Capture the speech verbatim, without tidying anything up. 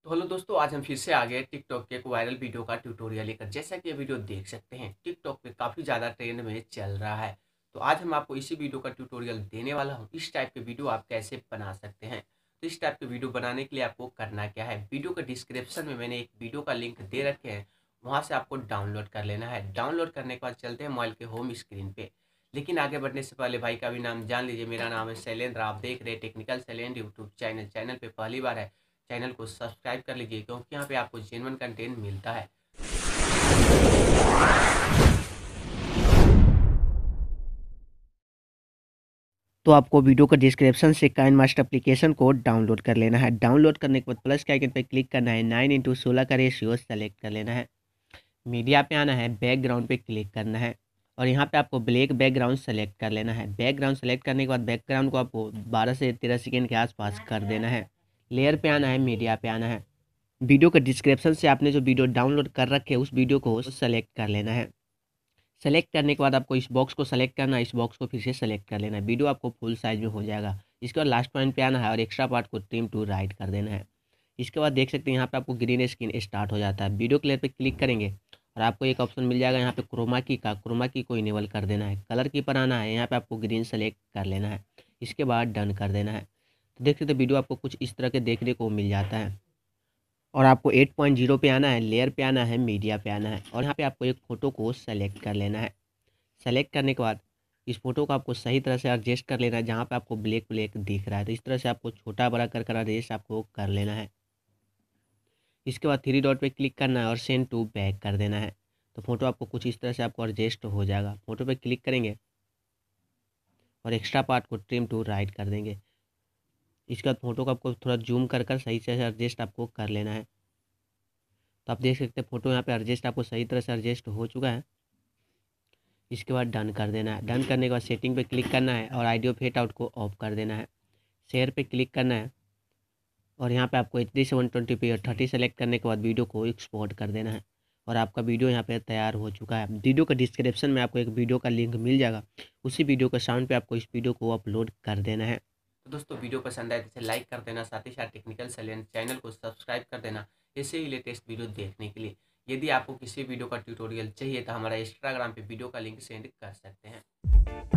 तो हेलो दोस्तों, आज हम फिर से आ गए टिकटॉक के एक वायरल वीडियो का ट्यूटोरियल लेकर। जैसा कि ये वीडियो देख सकते हैं, टिकटॉक पे काफ़ी ज़्यादा ट्रेंड में चल रहा है। तो आज हम आपको इसी वीडियो का ट्यूटोरियल देने वाला हूँ। इस टाइप के वीडियो आप कैसे बना सकते हैं। तो इस टाइप के वीडियो बनाने के लिए आपको करना क्या है, वीडियो के डिस्क्रिप्शन में मैंने एक वीडियो का लिंक दे रखे हैं, वहाँ से आपको डाउनलोड कर लेना है। डाउनलोड करने के बाद चलते हैं मोबाइल के होम स्क्रीन पे। लेकिन आगे बढ़ने से पहले भाई का भी नाम जान लीजिए। मेरा नाम है शैलेंद्र, आप देख रहे हैं technical Shailendra YouTube channel. Channel पे पहली बार है, चैनल को सब्सक्राइब कर लीजिए, क्योंकि यहाँ पे आपको जेन्युइन कंटेंट मिलता है। तो आपको वीडियो का डिस्क्रिप्शन से काइन मास्टर एप्लीकेशन को डाउनलोड कर लेना है। डाउनलोड करने के बाद प्लस के आइकन पर क्लिक करना है, नाइन इंटू सोलह का रेशियो सेलेक्ट कर लेना है। मीडिया पे आना है, बैकग्राउंड पे क्लिक करना है और यहाँ पे आपको ब्लैक बैकग्राउंड सेलेक्ट कर लेना है। बैकग्राउंड सेलेक्ट करने के बाद बैकग्राउंड को आपको बारह से तेरह सेकेंड के आसपास कर देना है। लेयर पे आना है, मीडिया पे आना है। वीडियो के डिस्क्रिप्शन से आपने जो वीडियो डाउनलोड कर रखे है उस वीडियो को सेलेक्ट कर लेना है। सेलेक्ट करने के बाद आपको इस बॉक्स को सेलेक्ट करना है, इस बॉक्स को फिर से सेलेक्ट कर लेना है। वीडियो आपको फुल साइज में हो जाएगा। इसके बाद लास्ट पॉइंट पे आना है और एक्स्ट्रा पार्ट को ट्रिम टू राइट कर देना है। इसके बाद देख सकते हैं यहाँ पे आपको ग्रीन स्क्रीन स्टार्ट हो जाता है। वीडियो क्लियर पे क्लिक करेंगे और आपको एक ऑप्शन मिल जाएगा यहाँ पे क्रोमा की का। क्रोमा की को इनेबल कर देना है। कलर की पर आना है, यहाँ पे आपको ग्रीन सेलेक्ट कर लेना है। इसके बाद डन कर देना है। तो देख सकते वीडियो आपको कुछ इस तरह के देखने को मिल जाता है। और आपको एट पॉइंट जीरो पे आना है, लेयर पे आना है, मीडिया पे आना है और यहाँ पे आपको एक फ़ोटो को सेलेक्ट कर लेना है। सेलेक्ट करने के बाद इस फोटो को आपको सही तरह से एडजस्ट कर लेना है। जहाँ पे आपको ब्लैक ब्लैक दिख रहा है तो इस तरह से आपको छोटा बड़ा कर कर एडजस्ट आपको कर लेना है। इसके बाद थ्री डॉट पे क्लिक करना है और सेंड टू बैक कर देना है। तो फोटो आपको कुछ इस तरह से आपको एडजस्ट हो जाएगा। फोटो पे क्लिक करेंगे और एक्स्ट्रा पार्ट को ट्रिम टू राइट कर देंगे। इसके बाद फोटो को आपको थोड़ा जूम कर कर सही से एडजस्ट आपको कर लेना है। तो आप देख सकते हैं फोटो यहाँ पे एडजस्ट आपको सही तरह से एडजस्ट हो चुका है। इसके बाद डन कर देना है। डन करने के बाद सेटिंग पे क्लिक करना है और आइडियो फेड आउट को ऑफ कर देना है। शेयर पे क्लिक करना है और यहाँ पे आपको H D seven twenty p और थर्टी सेलेक्ट करने के बाद वीडियो को एक्सपोर्ट कर देना है और आपका वीडियो यहाँ पे तैयार हो चुका है। वीडियो का डिस्क्रिप्शन में आपको एक वीडियो का लिंक मिल जाएगा, उसी वीडियो का साउंड पे आपको इस वीडियो को अपलोड कर देना है। तो दोस्तों, वीडियो पसंद आए तो इसे लाइक कर देना, साथ ही साथ टेक्निकल शैलेंद्र चैनल को सब्सक्राइब कर देना ऐसे ही लेटेस्ट वीडियो देखने के लिए। यदि आपको किसी वीडियो का ट्यूटोरियल चाहिए तो हमारा इंस्टाग्राम पे वीडियो का लिंक सेंड कर सकते हैं।